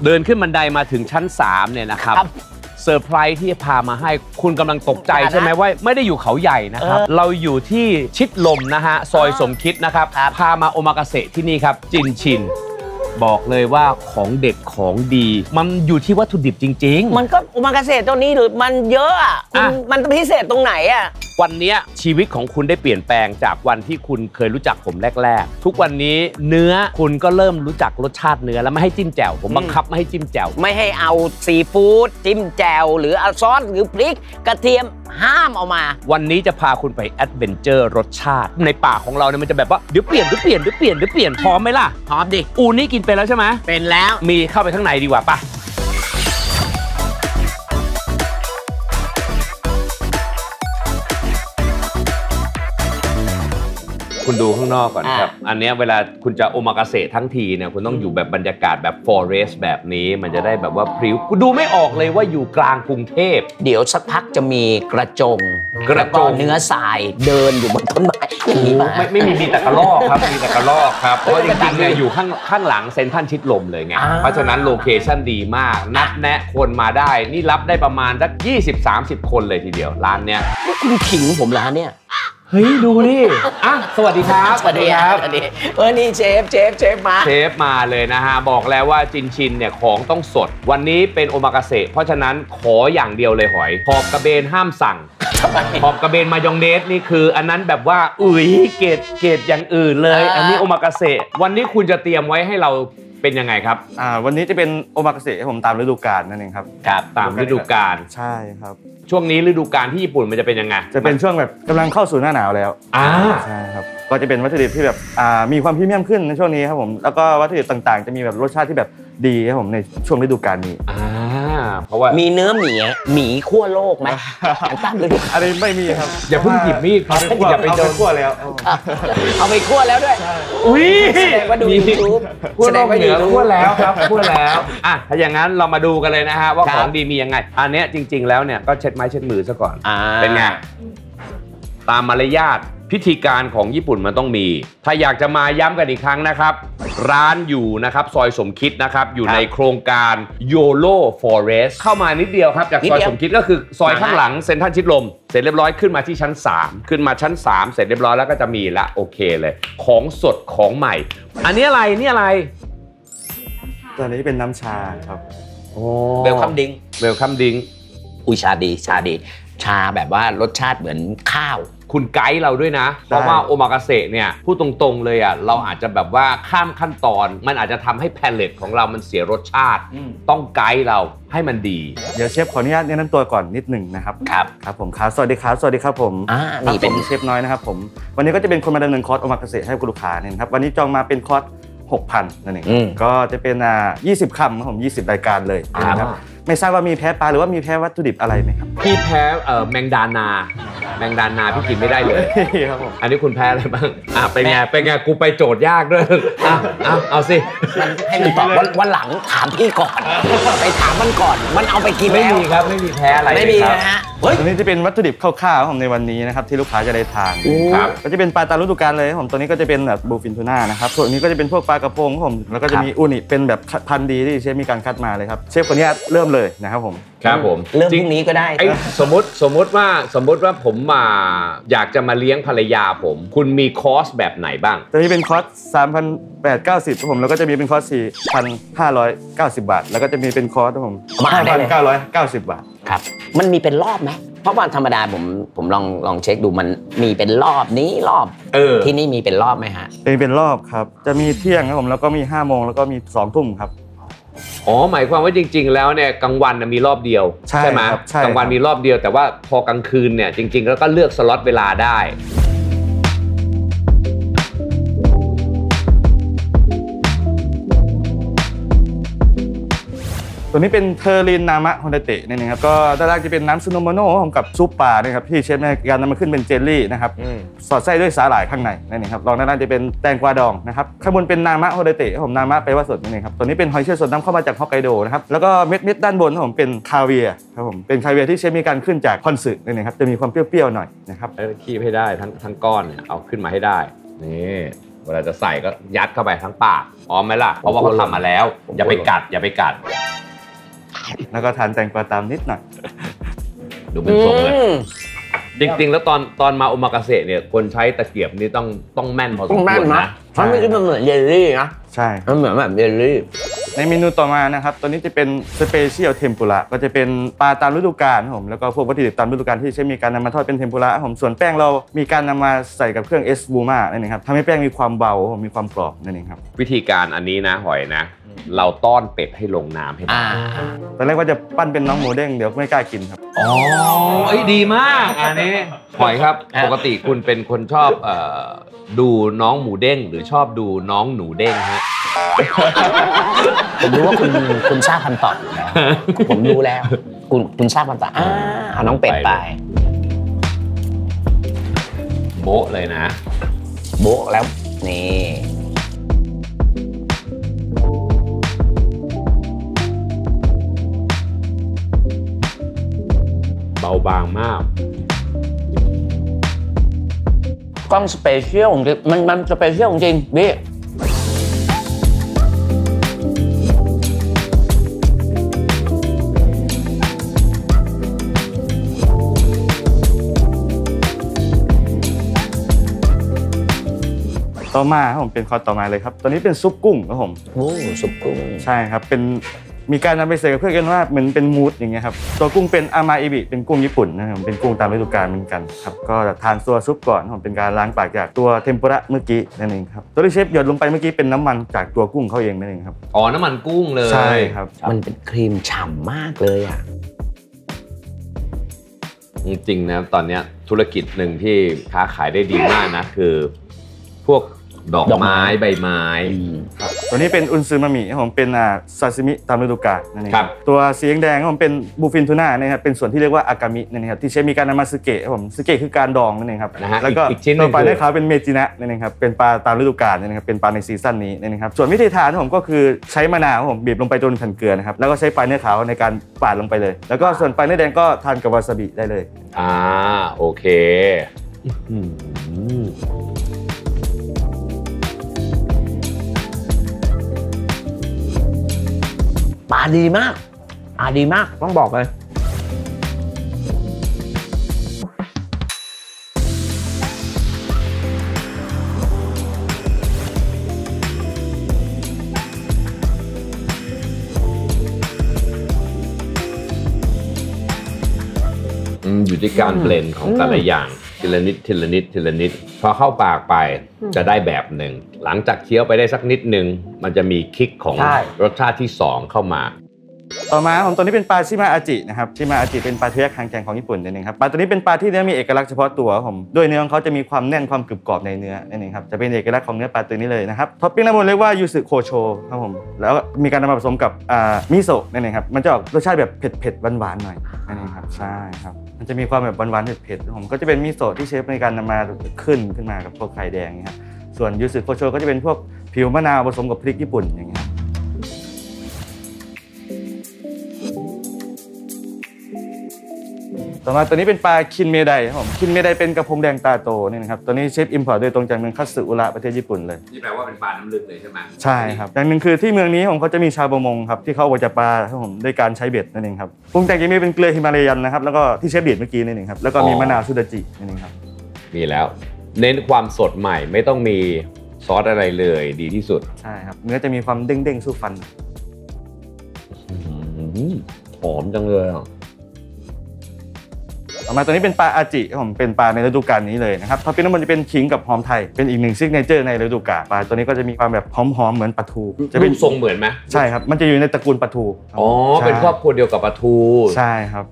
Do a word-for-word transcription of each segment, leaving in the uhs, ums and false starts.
เดินขึ้นบันไดมาถึงชั้นสามเนี่ยนะครับเซอร์ไพรส์ที่พามาให้คุณกำลังตกใจใช่ไหมว่าไม่ได้อยู่เขาใหญ่นะครับเราอยู่ที่ชิดลมนะฮะซอยสมคิดนะครับพามาโอมากาเสะที่นี่ครับจินชินบอกเลยว่าของเด็ดของดีมันอยู่ที่วัตถุดิบจริงๆมันก็โอมากาเสะตัวนี้หรือมันเยอะอ่ะมันพิเศษตรงไหนอ่ะวันนี้ชีวิตของคุณได้เปลี่ยนแปลงจากวันที่คุณเคยรู้จักผมแรกๆทุกวันนี้เนื้อคุณก็เริ่มรู้จักรสชาติเนื้อแล้วไม่ให้จิ้มแจ่วผมบังคับไม่ให้จิ้มแจ่วไม่ให้เอาซีฟู้ดจิ้มแจ่วหรือเอาซอสหรือพริกกระเทียมห้ามเอามาวันนี้จะพาคุณไปแอดเวนเจอร์รสชาติในป่าของเราเนี่ยมันจะแบบว่าเดี๋ยวเปลี่ยนเดี๋ยวเปลี่ยนเดี๋ยวเปลี่ยนเดี๋ยวเปลี่ยนพร้อมไหมล่ะพร้อมดิอูนี่กินไปแล้วใช่ไหมเป็นแล้วมีเข้าไปข้างในดีกว่าป่ะคุณดูข้างนอกก่อนครับอันนี้เวลาคุณจะโอมากาเสะทั้งทีเนี่ยคุณต้องอยู่แบบบรรยากาศแบบฟอเรสต์แบบนี้มันจะได้แบบว่าพริ้วคุณดูไม่ออกเลยว่าอยู่กลางกรุงเทพเดี๋ยวสักพักจะมีกระจงกระจงเนื้อทรายเดินอยู่บนต้นไม้อย่างนี้ไม่ไม่มีมีแต่กระรอกครับมีแต่กระรอกครับเพราะจริงๆเนี่ยอยู่ข้างข้างหลังเซ็นทรัลชิดลมเลยไงเพราะฉะนั้นโลเคชั่นดีมากนัดแนะคนมาได้นี่รับได้ประมาณสัก ยี่สิบสามสิบ คนเลยทีเดียวร้านเนี้ยคุณขิงผมร้านเนี่ยเฮ้ยดูดิอ่ะสวัสดีครับสวัสดีครับสวัสดีเออนี่เชฟเชฟเชฟมาเชฟมาเลยนะฮะบอกแล้วว่าจินชินเนี่ยของต้องสดวันนี้เป็นโอมากาเสะเพราะฉะนั้นขออย่างเดียวเลยหอยขอบกระเบนห้ามสั่งขอบกระเบนมายองเนสนี่คืออันนั้นแบบว่าอุ้ยเกรดเกรดอย่างอื่นเลยอันนี้โอมากาเสะวันนี้คุณจะเตรียมไว้ให้เราเป็นยังไงครับอ่าวันนี้จะเป็นโอมากาเสะผมตามฤดูกาลนั่นเองครับครับตามฤดูกาลใช่ครับช่วงนี้ฤดูกาลที่ญี่ปุ่นมันจะเป็นยังไงจะเป็นช่วงแบบกำลังเข้าสู่หน้าหนาวแล้วอ่าใช่ครับก็จะเป็นวัตถุดิบที่แบบอ่ามีความพรีเมียมขึ้นในช่วงนี้ครับผมแล้วก็วัตถุดิบต่างๆจะมีแบบรสชาติที่แบบดีครับผมในช่วงฤดูกาลนี้อ่าเพราะว่ามีเนื้อหมีหมีขั้วโลกไหมตั้งฤดูอะไรไม่มีครับอย่าเพิ่งหยิบมีดครับอย่าไปเจอขั้วแล้วเอาไปขั้วแล้วด้วยอุ้ยแสดงว่าดู YouTube ขั้วโลกเหนือขั้วแล้วครับขั้วแล้วอ่ะถ้าอย่างนั้นเรามาดูกันเลยนะฮะว่าของดีมียังไงอันนี้จริงๆแล้วเนี่ยก็เช็ดไม้เช็ดมือซะก่อนเป็นไงตามมารยาทพิธีการของญี่ปุ่นมันต้องมีถ้าอยากจะมาย้ำกันอีกครั้งนะครับร้านอยู่นะครับซอยสมคิดนะครับอยู่ในโครงการโยโลฟอเรสต์เข้ามานิดเดียวครับจากซอยสมคิดก็คือซอยข้างหลังเซ็นทรัลชิดลมเสร็จเรียบร้อยขึ้นมาที่ชั้นสามขึ้นมาชั้นสามเสร็จเรียบร้อยแล้วก็จะมีละโอเคเลยของสดของใหม่อันนี้อะไรนี่อะไรตัวนี้เป็นน้ำชาครับโอ้เวลคัมดิ้งเวลคัมดิ้งอุ้ยชาดีชาดีชาแบบว่ารสชาติเหมือนข้าวคุณไกด์เราด้วยนะเพราะว่าโอมากาเสะเนี่ยพูดตรงๆเลยอ่ะเราอาจจะแบบว่าข้ามขั้นตอนมันอาจจะทำให้แพลตของเรามันเสียรสชาติต้องไกด์เราให้มันดีเดี๋ยวเชฟขออนุญาตแนะนำตัวก่อนนิดหนึ่งนะครับครับครับผมครับสวัสดีครับสวัสดีครับผมอ่านี่เป็นเชฟน้อยนะครับผมวันนี้ก็จะเป็นคนมาดำเนินคอร์สโอมากาเสะให้คุณลูกค้าเนี่ยครับวันนี้จองมาเป็นคอร์ส หกพัน นั่นเองก็จะเป็นอ่ายี่สิบคำครับผมยี่สิบรายการเลยนะครับไม่ทราบว่ามีแพ้ปลาหรือว่ามีแพ้วัตถุดิบอะไรไหมครับพี่แพ้เอ่อแมงดานาแมงดานาพี่กินไม่ได้เลยครับผมอันนี้คุณแพ้อะไรบ้างอ่ะเป็นไงเป็นไงกูไปโจทย์ยากด้วยอ่ะเอาเอาสิมันให้มันตอบวันหลังถามพี่ก่อนไปถามมันก่อนมันเอาไปกินไม่มีครับไม่มีแพ้อะไรไม่มีนะฮะตัวนี้จะเป็นวัตถุดิบคร่าวๆของในวันนี้นะครับที่ลูกค้าจะได้ทานครับก็จะเป็นปลาตามฤดูกาลเลยผมตัวนี้ก็จะเป็นแบบบูฟินทูน่านะครับส่วนนี้ก็จะเป็นพวกปลากระพงผมแล้วก็จะมีอูนิเป็นแบบพันธุ์ดีที่เชฟมีการคัดมาเลยครับเชฟคนนี้เริ่มเลยนะครับผมครับผมเริ่มพรุ่งนี้ก็ได้สมมติสมมติว่าสมมติว่าผมมาอยากจะมาเลี้ยงภรรยาผมคุณมีคอร์สแบบไหนบ้างตัวนี้เป็นคอร์ส สามพันแปดร้อยเก้าสิบ ครับผมแล้วก็จะมีเป็นคอร์ส สี่พันห้าร้อยเก้าสิบ บาทแล้วก็จะมีเป็นคอร์สครับผม ห้าพันเก้าร้อยเก้าสิบ บาทครับมันมีเป็นรอบไหมเพราะว่าธรรมดาผมผมลองลองเช็คดูมันมีเป็นรอบนี้รอบเออที่นี่มีเป็นรอบไหมฮะเป็นเป็นรอบครับจะมีเที่ยงครับผมแล้วก็มีห้าโมงแล้วก็มีสองทุ่มครับอ๋อหมายความว่าจริงๆแล้วเนี่ยกลางวันมีรอบเดียวใช่ไหมกลางวันมีรอบเดียวแต่ว่าพอกลางคืนเนี่ยจริงๆแล้วก็เลือกสล็อตเวลาได้ตัวนี้เป็นเทอร์รินนามะฮอนเดเตะนี่นะครับก็ด้านล่างจะเป็นน้ำซูโนโมโนะกับซุปปลานะครับที่เชฟในการนำมาขึ้นเป็นเจลลี่นะครับสอดไส้ด้วยสาหร่ายข้างในนั่นเองครับรองด้านล่างจะเป็นแตงกวาดองนะครับข้างบนเป็นนามะฮอนเดเตะผมนามะแปลว่าสดนั่นเองครับตัวนี้เป็นหอยเชลล์สดนำเข้ามาจากฮอกไกโดนะครับแล้วก็เม็ดเม็ดด้านบนผมเป็นคาเวียร์ครับผมเป็นคาเวียร์ที่เชฟมีการขึ้นจากคอนสึนั่นเองครับจะมีความเปรี้ยวๆหน่อยนะครับคีบให้ได้ทั้งทั้งก้อนเนี่ยเอาขึ้นมาให้ได้นี่เวลาจะใส่ก็ยัดเข้าไปทั้งปากพร้อมไหมล่ะเพราะว่าเขาทำมาแล้วอย่าไปกัดอย่าไปกัดแล้วก็ทานแตงกวาตามนิดหน่อยดูเป็นทรงเลยจริงๆแล้วตอนตอนมาโอมากาเสะเนี่ยคนใช้ตะเกียบนี่ต้องต้องแม่นพอสมควรนะเพราะมันเหมือนเยลลี่นะใช่มันเหมือนแบบเยลลี่ในเมนูต่อมานะครับตัวนี้จะเป็นสเปเชียลเทมปุระก็จะเป็นปลาตามฤดูกาลผมแล้วก็พวกวัตถุดิบตามฤดูกาลที่ใช้มีการนำมาทอดเป็นเทมปุระผมส่วนแป้งเรามีการนำมาใส่กับเครื่องเอสบูมานั่นเองครับทำให้แป้งมีความเบามีความกรอบนั่นเองครับวิธีการอันนี้นะหอยนะเราต้อนเป็ดให้ลงน้ำให้ได้ตอนแรกว่าจะปั้นเป็นน้องหมูเด้งเดี๋ยวไม่กล้ากินครับอ๋อไอ้ดีมากอันนี้หอยครับปกติคุณเป็นคนชอบเอ่อดูน้องหมูเด้งหรือชอบดูน้องหนูเด้งฮะผมรู้ว่าคุณคุณทราบคำตอบแล้วผมรู้แล้วคุณคุณทราบคำตอบอ่าเอาน้องเป็ดไปโบ๊ะเลยนะโบ๊ะแล้วนี่เบาบางมากกล้องสเปเชียลจริงมันมันสเปเชียลจริงพี่ต่อมาครับผมเป็นคอร์สต่อมาเลยครับตัวนี้เป็นซุปกุ้งครับผมโอ้ซุปกุ้งใช่ครับเป็นมีการนำไปใส่กับเพื่อนกันว่าเหมือนเป็นมูสอย่างเงี้ยครับตัวกุ้งเป็นอามาอิบิเป็นกุ้งญี่ปุ่นนะครับเป็นกุ้งตามฤดูกาลเหมือนกันครับก็ทานตัวซุปก่อนผมเป็นการล้างปากจากตัวเทมปุระเมื่อกี้นั่นเองครับตัวที่เชฟหยดลงไปเมื่อกี้เป็นน้ำมันจากตัวกุ้งเขาเองนั่นเองครับอ๋อน้ำมันกุ้งเลยใช่ครับมันเป็นครีมฉ่ำมากเลยอ่ะจริงๆนะตอนนี้ธุรกิจหนึ่งที่ค้าขายได้ดีมากนะคือพวกดอกไม้ใบไม้ตัวนี้เป็นอุนซึมามิผมเป็นซาซิมิตามฤดูกาลนั่นเองครับตัวสีแดงผมเป็นบูฟินทูน่านะครับเป็นส่วนที่เรียกว่าอากามินั่นเองครับที่ใช้มีการนำมาสึเกะผมสึเกะคือการดองนั่นเองครับแล้วก็ตัวปลาในขาวเป็นเมจินะนั่นเองครับเป็นปลาตามฤดูกาลนั่นเองครับเป็นปลาในซีซั่นนี้นั่นเองครับส่วนวิธีทานผมก็คือใช้มะนาวผมบีบลงไปจนแผ่นเกลือนะครับแล้วก็ใช้ปลาเนื้อขาวในการปาดลงไปเลยแล้วก็ส่วนปลาเนื้อแดงก็ทานกับวาซาบิได้เลยอ่าโอเคปลาดีมากปลาดีมากต้องบอกเลยอยู่ที่การเบลนด์ของแต่ละอย่างทีละนิดทีละนิดทีละนิดพอเข้าปากไปจะได้แบบหนึ่งหลังจากเคี้ยวไปได้สักนิดนึงมันจะมีคิกของรสชาติที่สองเข้ามาต่อมาผมตัวนี้เป็นปลาชิมาอาจินะครับชิมาอาจิเป็นปลาเทะคางแกงของญี่ปุ่นนั่นเองครับปลาตัวนี้เป็นปลาที่เนื้อมีเอกลักษณ์เฉพาะตัวผมด้วยเนื้อของเขาจะมีความแน่นความกรึบกรอบในเนื้อนั่นเองครับจะเป็นเอกลักษณ์ของเนื้อปลาตัวนี้เลยนะครับท็อปปิ้งด้านบนเรียกว่ายูสึโคโชครับผมแล้วมีการนำมาผสมกับมิโซะนั่นเองครับมันจะออกรสชาติแบบเผ็ดๆหวานๆหน่อยนั่นเองครับใช่ครับมันจะมีความแบบหวานๆเผ็ดๆผมก็จะเป็นมิโซะที่เชฟในการนำมาขึ้นขึ้นมากับพวกไข่แดงนี่ครับส่วนยูสึโคโชก็จะเป็นพวกผิวมะนาวผสมกับพริกญี่ปุ่นอย่างเงี้ยต่อมาตัวนี้เป็นปลาคินเมไดครับผมคินเมไดเป็นกระพงแดงตาโตนี่นะครับตัวนี้เชฟอิมพอร์ตโดยตรงจากเมืองคัตสึอุระประเทศญี่ปุ่นเลยนี่แปลว่าเป็นปลาน้ำลึกเลยใช่ไหมใช่ครับอย่างหนึ่งคือที่เมืองนี้ผมเขาจะมีชาวประมงครับที่เขาเอาจับปลาครับผมด้วยการใช้เบ็ดนั่นเองครับปรุงแต่งยังมีเป็นเกลือฮิมาลายันนะครับแล้วก็ที่เชฟเด็ดเมื่อกี้นี่เองครับแล้วก็มีมะนาวซูดาจินั่นเองครับมีแล้วเน้นความสดใหม่ไม่ต้องมีซอสอะไรเลยดีที่สุดใช่ครับเนื้อจะมีความเด้งๆสู้ฟันหอมจังเลยต่อมาตัวนี้เป็นปลาอาจิผมเป็นปลาในฤดูกาลนี้เลยนะครับท็อปปิ้งน้ำมันจะเป็นขิงกับหอมไทยเป็นอีกหนึ่งซิกเนเจอร์ในฤดูกาลปลาตัวนี้ก็จะมีความแบบหอมๆเหมือนปลาทูจะเป็นทรงเหมือนไหมใช่ครับมันจะอยู่ในตระกูลปลาทูอ๋อเป็นครอบครัวเดียวกับปลาทูใช่ครับ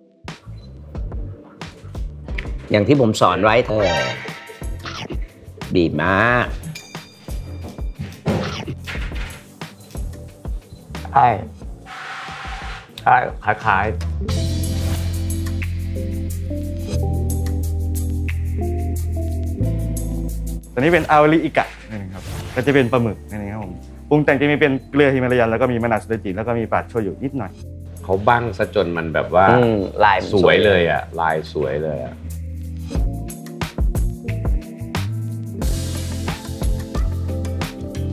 อย่างที่ผมสอนไว้เธอดีมากใช่ใช่คล้ายๆตัวนี้เป็นอาริอิกะนี่ครับก็จะเป็นปลาหมึกนี่ครับผมปรุงแต่งจะมีเป็นเกลือฮิมาลายันแล้วก็มีมะนาวซูดาจิแล้วก็มีปลาโชยุนิดหน่อยเขาบั้งซะจนมันแบบว่าลายสวยเลยอ่ะลายสวยเลยอ่ะ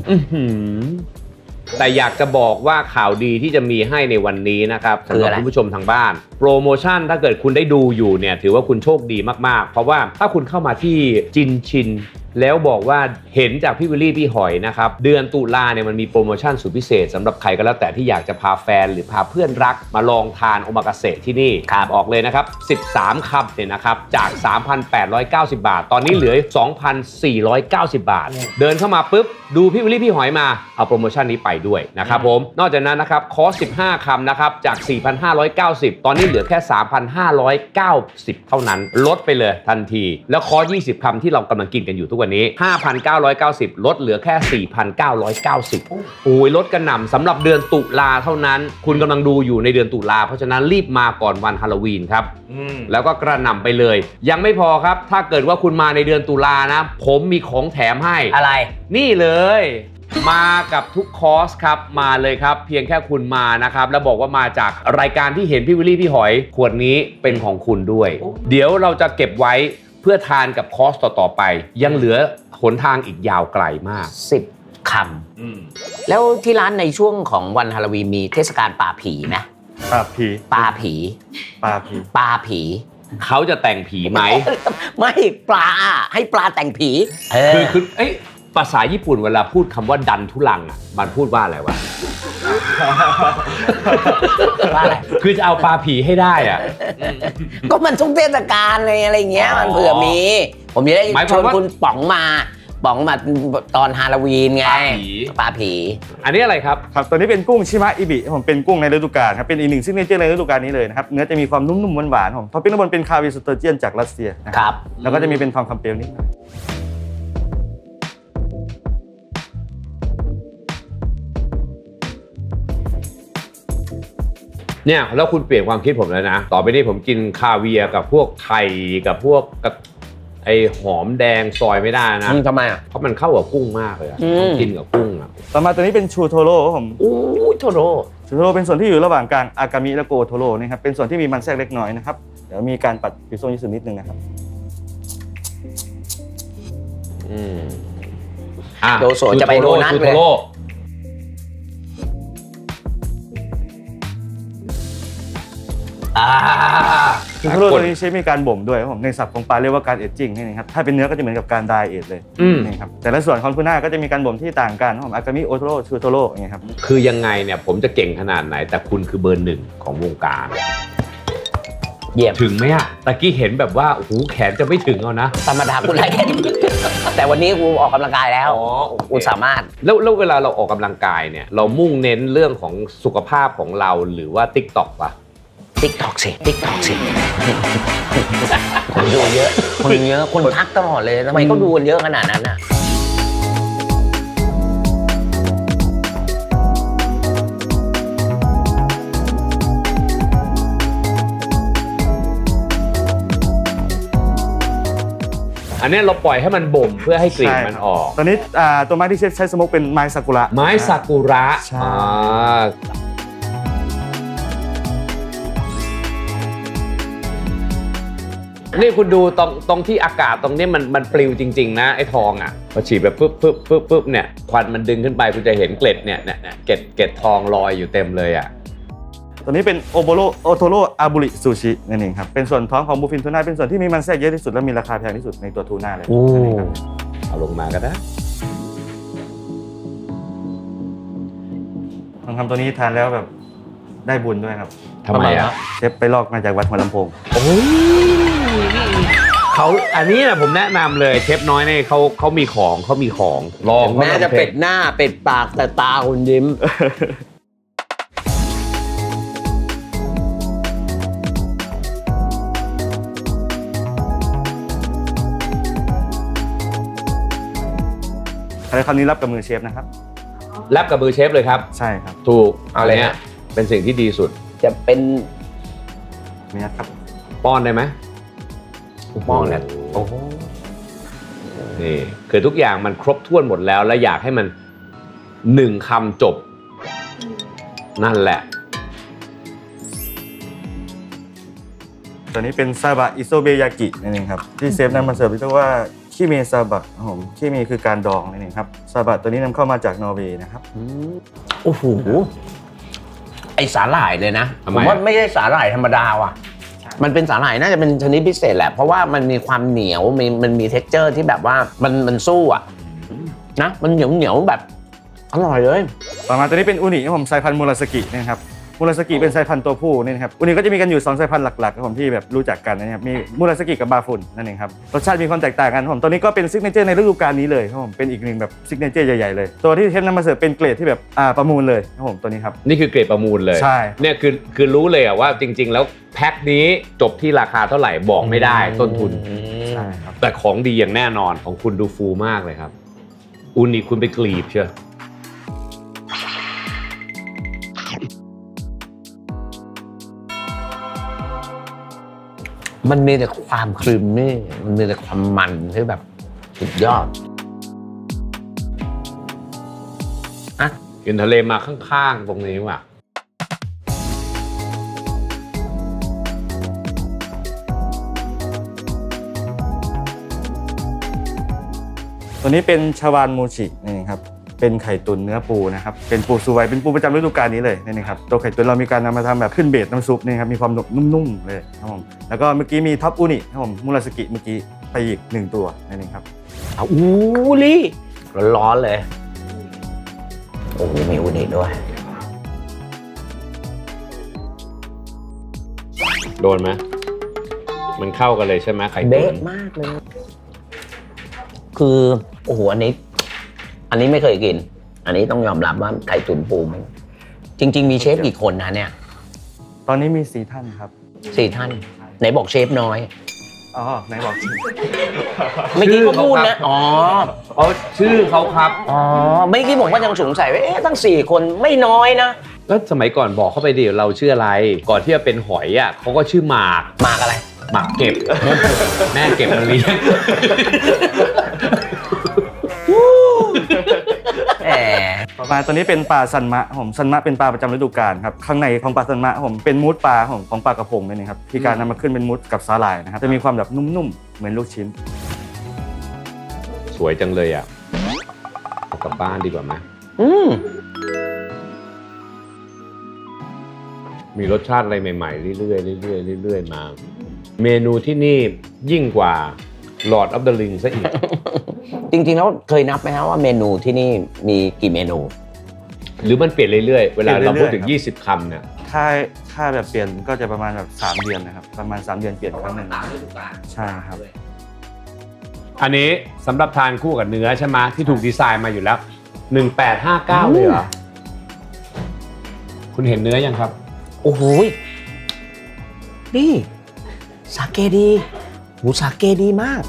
แต่อยากจะบอกว่าข่าวดีที่จะมีให้ในวันนี้นะครับสำหรับคุณผู้ชมทางบ้านโปรโมชั่นถ้าเกิดคุณได้ดูอยู่เนี่ยถือว่าคุณโชคดีมากๆเพราะว่าถ้าคุณเข้ามาที่จินชินแล้วบอกว่าเห็นจากพี่วิลลี่พี่หอยนะครับเดือนตุลาเนี่ยมันมีโปรโมชั่นสุดพิเศษสำหรับใครก็แล้วแต่ที่อยากจะพาแฟนหรือพาเพื่อนรักมาลองทานโอมากาเสะที่นี่ครับออกเลยนะครับสิบสามคำเนี่ยนะครับจาก สามพันแปดร้อยเก้าสิบ บาทตอนนี้เหลือ สองพันสี่ร้อยเก้าสิบ บาทเดินเข้ามาปุ๊บดูพี่วิลลี่พี่หอยมาเอาโปรโมชั่นนี้ไปด้วยนะครับผมนอกจากนั้นนะครับคอร์สสิบห้าคำนะครับจาก สี่พันห้าร้อยเก้าสิบ ตอนนี้เหลือแค่ สามพันห้าร้อยเก้าสิบ เท่านั้นลดไปเลยทันทีแล้วคอร์สยี่สิบคำที่เรากำลังกินกันอยู่ทุกวันนี้ ห้าพันเก้าร้อยเก้าสิบ ลดเหลือแค่ สี่พันเก้าร้อยเก้าสิบ โอ้ยลดกระหน่ำสำหรับเดือนตุลาเท่านั้นคุณกำลังดูอยู่ในเดือนตุลาเพราะฉะนั้นรีบมาก่อนวันฮาโลวีนครับแล้วก็กระหน่ำไปเลยยังไม่พอครับถ้าเกิดว่าคุณมาในเดือนตุลานะผมมีของแถมให้อะไรนี่เลยมากับทุกคอร์สครับมาเลยครับเพียงแค่คุณมานะครับแล้วบอกว่ามาจากรายการที่เห็นพี่วิลลี่พี่หอยขวดนี้เป็นของคุณด้วยเดี๋ยวเราจะเก็บไว้เพื่อทานกับคอร์สต่อๆไปยังเหลือหนทางอีกยาวไกลมากสิบคำแล้วที่ร้านในช่วงของวันฮาโลวีนมีเทศกาลปลาผีไหมปลาผีปลาผีปลาผีปลาผีเขาจะแต่งผีไหมไม่ปลาให้ปลาแต่งผีคือคือเอ้ยภาษาญี่ปุ่นเวลาพูดคำว่าดันทุลังอ่ะมันพูดว่าอะไรวะว่าอะไรคือจะเอาปลาผีให้ได้อ่ะก็มันช่วงเทศกาลเลยอะไรเงี้ยมันเผื่อมีผมจะได้ชวนคุณป๋องมาป๋องมาตอนฮาโลวีนไงปลาผีอันนี้อะไรครับครับตัวนี้เป็นกุ้งชิมะอิบิผมเป็นกุ้งในฤดูกาลครับเป็นอีกหนึ่งซิกเนเจอร์ในฤดูกาลนี้เลยนะครับเนื้อจะมีความนุ่มๆหวานๆผมท็อปปิ้งด้านบนเป็นคาวิสเตอร์เจียนจากรัสเซียครับแล้วก็จะมีเป็นทองคำเปลวนิดหน่อยเนี่ยแล้วคุณเปลี่ยนความคิดผมแล้วนะต่อไปนี้ผมกินคาเวียร์กับพวกไข่กับพวกไอหอมแดงซอยไม่ได้นะทำไมอ่ะเพราะมันเข้ากับกุ้งมากเลยต้องกินกับกุ้งอ่ะต่อมาตัวนี้เป็นชูโทโร่ผมอู้โทโร่ชูโทโร่เป็นส่วนที่อยู่ระหว่างกลางอากามิและโกโทโร่นี่ครับเป็นส่วนที่มีมันแทรกเล็กน้อยนะครับเดี๋ยวมีการปัดปิโซยิสึนิดนึงนะครับอืมโดโซจะไปโดนัทเลยชูโทโร่ตัวนี้ใช้มีการบ่มด้วยผมในศัพท์ของปลาเรียกว่าการเอจจิ้งนี่ครับถ้าเป็นเนื้อก็จะเหมือนกับการไดเอทเลยนี่ครับแต่ละส่วนของทูน่าก็จะมีการบ่มที่ต่างกันผมอากามิโอโทโร่ชูโทโร่อย่างเงี้ยครับคือยังไงเนี่ยผมจะเก่งขนาดไหนแต่คุณคือเบอร์หนึ่งของวงการเยี่ยมถึงไหมอะตะกี้เห็นแบบว่าโอ้โหแขนจะไม่ถึงเอานะธรรมดาคุณไรแค่นี้แต่วันนี้กูออกกำลังกายแล้วกูสามารถแล้วแล้วเวลาเราออกกำลังกายเนี่ยเรามุ่งเน้นเรื่องของสุขภาพของเราหรือว่า ติ๊กต็อก ป่ะติ๊กต็อกสิติ๊กต็อกสิคนดูเยอะคนเยอะคนทักตลอดเลยทำไมเขาดูกันเยอะขนาดนั้นอ่ะอันนี้เราปล่อยให้มันบ่มเพื่อให้กลิ่นมันออกตอนนี้ตัวไม้ที่ใช้สโมกเป็นไม้ซากุระไม้ซากุระนี่คุณดูตรงตรงที่อากาศตรงนี้มันมันปลิวจริงๆนะไอ้ทองอ่ะพอฉีดแบบปึ๊บปึ๊บปึ๊บปึ๊บเนี่ยควันมันดึงขึ้นไปคุณจะเห็นเกล็ดเนี่ยเนี่ยเกล็ดเกล็ดทองลอยอยู่เต็มเลยอ่ะตัวนี้เป็นโอโบโรโอโทโร่อาบุริซูชินั่นเองครับเป็นส่วนท้องของบูฟินทูน่าเป็นส่วนที่มีมันแทรกเยอะที่สุดและมีราคาแพงที่สุดในตัวทูน่าเลยเอาลงมาก็ได้ทองคำตัวนี้ทานแล้วแบบได้บุญด้วยครับทำไมอ่ะเชฟไปลอกมาจากวัดหัวลำโพงโอ้ยเขาอันนี้นะผมแนะนำเลยเชฟน้อยเนี่ยเขาเขามีของเขามีของลองแม้จะเป็ดหน้าเป็ดปากแต่ตาคุณยิ้มอะไรคำนี้รับกับมือเชฟนะครับรับกับมือเชฟเลยครับใช่ครับถูกอะไรเนี่ยเป็นสิ่งที่ดีสุดจะเป็นนี่ครับป้อนได้ไหมป้อนเนี่ยโอ้นี่คือทุกอย่างมันครบถ้วนหมดแล้วและอยากให้มันหนึ่งคำจบนั่นแหละตัวนี้เป็นซาบะอิโซเบยากินั่นเองครับที่เชฟนำมาเสิร์ฟเรียกว่าเคขี้เมซาบะครับผมขี้เมคือการดองนั่นเองครับซาบะตัวนี้นำเข้ามาจากนอร์เวย์นะครับโอ้โหไอสาหร่ายเลยนะผมว่าไม่ใช่สาหร่ายธรรมดาว่ะมันเป็นสาหร่ายน่าจะเป็นชนิดพิเศษแหละเพราะว่ามันมีความเหนียวมันมันมี เท็กเจอร์ ที่แบบว่ามันมันสู้อ่ะนะมันเหนียวเหนียวแบบอร่อยเลยต่อมาตัวนี้เป็นอูนิครับผมสายพันธุ์มูราสกินะครับมูราสกิเป็นสายพันธุ์ตัวผู้นี่นะครับอูนิก็จะมีกันอยู่สองสายพันธุ์หลักๆครับผมที่แบบรู้จักกันนะครับมีมูราสกิกับบาฟุนนั่นเองครับรสชาติมีความแตกต่างกันครับผมตัวนี้ก็เป็นซิกเนเจอร์ในฤดูกาลนี้เลยครับผมเป็นอีกหนึ่งแบบซิกเนเจอร์ใหญ่ๆเลยตัวที่เชฟนำมาเสิร์ฟเป็นเกรดที่แบบอ่าประมูลเลยครับผมตัวนี้ครับนี่คือเกรดประมูลเลยใช่เนี่ยคือคือรู้เลยอะว่าจริงๆแล้วแพ็คนี้จบที่ราคาเท่าไหร่บอกไม่ได้ต้นทุนใช่ครับแต่ของดีอย่างแน่นอนของคุณดูฟูมากเลยครับอูนิคุณไปกรีบเชียวมันมีแต่ความครีมมี่มันมีแต่ความมันที่แบบสุดยอดอ่ะกินทะเลมาข้างๆตรงนี้ว่ะตัวนี้เป็นชาวานมูชินี่ครับเป็นไข่ตุ๋นเนื้อปูนะครับเป็นปูซูไวเป็นปูประจำฤดูกาลนี้เลยนี่นะครับตัวไข่ตุ๋นเรามีการนำมาทำแบบขึ้นเบสน้ำซุปนี่ครับมีความนุ่มๆเลยครับผมแล้วก็เมื่อกี้มีท็อปอูนิครับผมมูราสกิเมื่อกี้ไปอีกหนึ่งตัวนั่นเองครับเอาอูลี่ร้อนๆเลยโอ้โหมีอูนิด้วยโดนไหมมันเข้ากันเลยใช่ไหมไข่ตุ๋นเบ๊ะมากเลยคือโอ้โหอันนี้อันนี้ไม่เคยกินอันนี้ต้องยอมรับว่าไข่ตุ๋นปูมันจริงๆมีเชฟกี่คนนะเนี่ยตอนนี้มีสี่ท่านครับสี่ท่านไหนบอกเชฟน้อยอ๋อไหนบอกเมื่อกี้ก็พูดนะอ๋ออ๋อชื่อเขาครับอ๋อเมื่อกี้ผมก็ยังสงสัยว่าเอ๊ะตั้งสี่คนไม่น้อยนะแล้วสมัยก่อนบอกเข้าไปดิเราชื่ออะไรก่อนที่จะเป็นหอยอ่ะเขาก็ชื่อหมากหมากอะไรหมากเก็บแม่เก็บมาเลี้ยงประมาณตัวนี้เป็นปลาซันมะผมซันมะเป็นปลาประจำฤดูกาลครับข้างในของปลาซันมะผมเป็นมูสปลาของของปลากระพงนี่ครับที่การนำมาขึ้นเป็นมูสกับสาหร่ายนะครับจะมีความแบบนุ่มๆเหมือนลูกชิ้นสวยจังเลยอ่ะเอากลับบ้านดีกว่าไหมมีรสชาติอะไรใหม่ๆเรื่อยๆเรื่อยๆเรื่อยๆมาเมนูที่นี่ยิ่งกว่า Lord of the Ring ซะอีกจริงๆแล้วเคยนับไหมครับว่าเมนูที่นี่มีกี่เมนูหรือมันเปลี่ยนเรื่อยๆเวลาเราพูดถึงยี่สิบคำเนี่ยถ้าถ้าแบบเปลี่ยนก็จะประมาณแบบสามเดือนนะครับประมาณสามเดือนเปลี่ยนครั้งหนึ่งใช่ครับอันนี้สำหรับทานคู่กับเนื้อใช่ไหมที่ถูกดีไซน์มาอยู่แล้วหนึ่งแปดห้าเก้าเลยเหรอคุณเห็นเนื้อยังครับโอ้โหนี่สาเกดีหมูสาเกดีมาก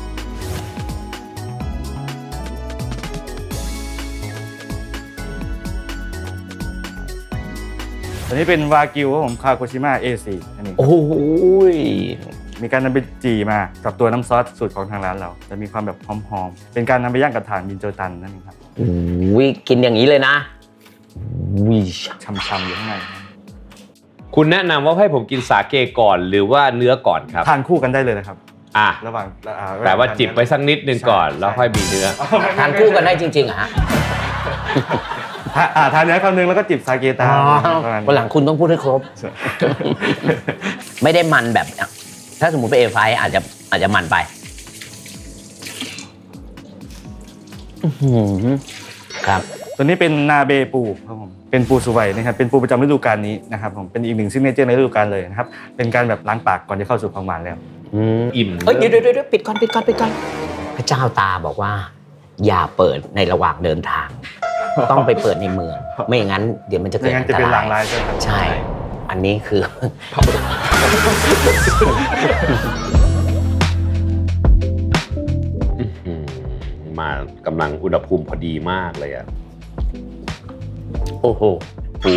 อันนี้เป็นวากิวของคาโกชิมะ เอ โฟร์ อันนี้โอ้โหมีการนำไปจีมากับตัวน้ำซอสสูตรของทางร้านเราจะมีความแบบหอมๆเป็นการนำไปย่างกับถ่านบินโจตันนั่นเองครับวิกินอย่างนี้เลยนะวิช่ำๆอยู่ข้างในคุณแนะนำว่าให้ผมกินสาเกก่อนหรือว่าเนื้อก่อนครับทานคู่กันได้เลยนะครับอ่ะระหว่างแต่ว่าจิบไปสักนิดนึงก่อนแล้วค่อยมีเนื้อทานคู่กันได้จริงๆเหรอฮะทานเนื้อคำนึงแล้วก็จิบสาเกตามวันหลังคุณต้องพูดให้ครบไม่ได้มันแบบถ้าสมมุติไปเอไฟอาจจะอาจจะมันไปครับตัวนี้เป็นนาเบปูครับผมเป็นปูสุไวนะครับเป็นปูประจำฤดูกาลนี้นะครับผมเป็นอีกหนึ่งซิกเนเจอร์ในฤดูกาลเลยนะครับเป็นการแบบล้างปากก่อนจะเข้าสู่ของหวานแล้วอิ่มเฮ้ยเดี๋ยวเดี๋ยวปิดก่อนปิดก่อนปิดก่อนพระเจ้าตาบอกว่าอย่าเปิดในระหว่างเดินทางต้องไปเปิดในเมืองไม่อย่างนั้นเดี๋ยวมันจะเกิดอันตรายใช่อันนี้คือมากำลังอุณหภูมิพอดีมากเลยอ่ะโอ้โหปู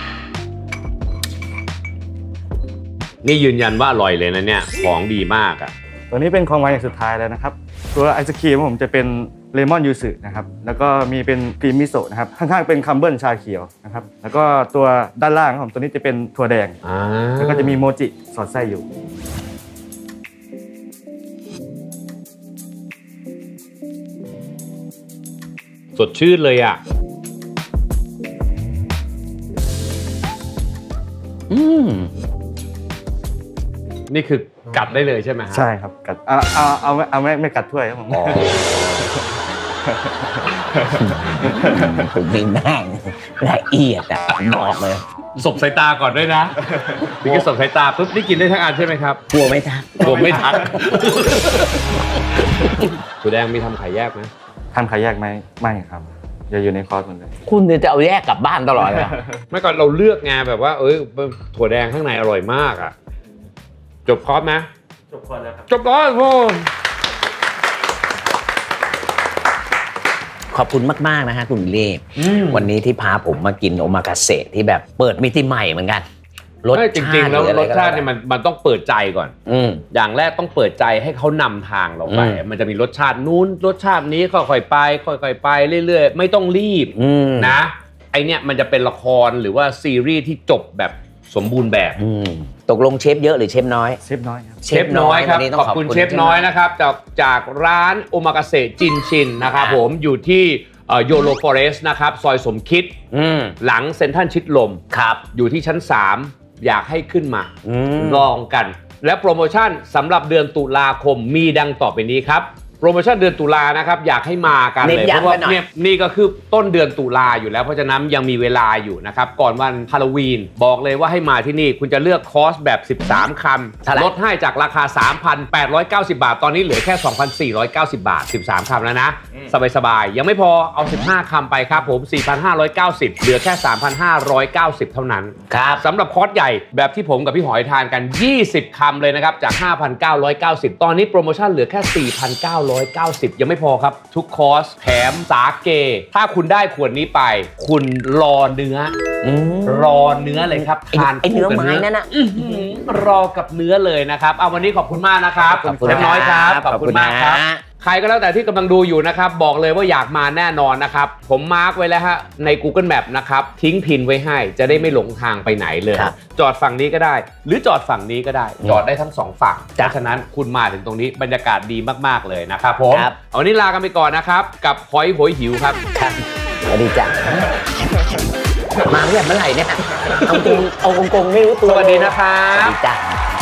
นี่ยืนยันว่าอร่อยเลยนะเนี่ยของดีมากอ่ะตัวนี้เป็นของหวานอย่างสุดท้ายแล้วนะครับตัวไอศครีมผมจะเป็นเลมอนยูสึนะครับแล้วก็มีเป็นครีมมิโซะนะครับข้างๆเป็นคัมเบิลชาเขียวนะครับแล้วก็ตัวด้านล่างของตัวนี้จะเป็นถั่วแดงแล้วก็จะมีโมจิสอดไส้อยู่สดชื่นเลยอ่ะอืมนี่คือกัดได้เลยใช่ไหมฮะใช่ครับกัดเอาเอาเอาไม่เอาไม่ไม่กัดถ้วยครับผมมีแม่งละเอียดอ่ะบอกเลยสบสายตาก่อนด้วยนะถึงจะสบสายตาปุ๊บนี่กินได้ทั้งอันใช่ไหมครับกลัวไม่ทักกลัวไม่ทักถั่วแดงมีทำขายแยกไหมทำขายแยกไหมไม่ครับจะอยู่ในคอร์สหมดเลยคุณจะเอาแยกกลับบ้านตลอดเลยไม่ก่อนเราเลือกไงแบบว่าเอ้ยถั่วแดงข้างในอร่อยมากอ่ะจบคอร์สไหมจบคอร์สแล้วครับจบคอร์สโว้ขอบคุณมากๆนะฮะคุณเล่วันนี้ที่พาผมมากินโอมากาเสะที่แบบเปิดมิติใหม่เหมือนกันรสชาติจริงๆแล้วรสชาติเนี่ยมันมันต้องเปิดใจก่อนอย่างแรกต้องเปิดใจให้เขานำทางเราไปมันจะมีรสชาตินู้นรสชาตินี้ค่อยๆไปค่อยๆไปเรื่อยๆไม่ต้องรีบนะไอเนี่ยมันจะเป็นละครหรือว่าซีรีส์ที่จบแบบสมบูรณ์แบบตกลงเชฟเยอะหรือเชฟน้อยเชฟน้อยครับเชฟน้อยครับขอบคุณเชฟน้อยนะครับจากจากร้านโอมากาเสะจินชินนะครับผมอยู่ที่โยโลฟอเรสต์นะครับซอยสมคิดหลังเซ็นทรัลชิดลมครับอยู่ที่ชั้นสามอยากให้ขึ้นมาลองกันและโปรโมชั่นสำหรับเดือนตุลาคมมีดังต่อไปนี้ครับโปรโมชั่นเดือนตุลานะครับอยากให้มากันเลยเพราะว่าเนี่ยนี่ก็คือต้นเดือนตุลาอยู่แล้วเพราะฉะนั้นยังมีเวลาอยู่นะครับก่อนวันฮาโลวีนบอกเลยว่าให้มาที่นี่คุณจะเลือกคอร์สแบบสิบสามคำลดให้จากราคา สามพันแปดร้อยเก้าสิบ บาทตอนนี้เหลือแค่ สองพันสี่ร้อยเก้าสิบ บาทสิบสามคำแล้วนะสบายๆยังไม่พอเอาสิบห้าคำไปครับผม สี่พันห้าร้อยเก้าสิบ เหลือแค่ สามพันห้าร้อยเก้าสิบ เท่านั้นครับสำหรับคอร์สใหญ่แบบที่ผมกับพี่หอยทานกันยี่สิบคำเลยนะครับจาก ห้าพันเก้าร้อยเก้าสิบ ตอนนี้โปรโมชั่นเหลือแค่ สี่พันเก้าร้อยเก้าสิบ ยังไม่พอครับทุกคอร์สแถมสาเกถ้าคุณได้ขวดนี้ไปคุณรอเนื้อรอเนื้อเลยครับทานไอเนื้อไม้นั่นน่ะรอกับเนื้อเลยนะครับเอาวันนี้ขอบคุณมากนะครับเชฟน้อยครับขอบคุณมากครับใครก็แล้วแต่ที่กำลังดูอยู่นะครับบอกเลยว่าอยากมาแน่นอนนะครับผมมาร์กไว้แล้วฮะใน Google Map นะครับทิ้งพินไว้ให้จะได้ไม่หลงทางไปไหนเลยจอดฝั่งนี้ก็ได้หรือจอดฝั่งนี้ก็ได้จอดได้ทั้งสองฝั่งเพราะฉะนั้นคุณมาถึงตรงนี้บรรยากาศดีมากๆเลยนะครับผมเอาวันนี้ลากันไปก่อนนะครับกับหอยโหยหิวครับสวัสดีจ้ะมาเมื่อไหร่เนี่ยเอาตรงเอากงๆไม่รู้ตัวสวัสดีนะครับสวัสดีจ้ะ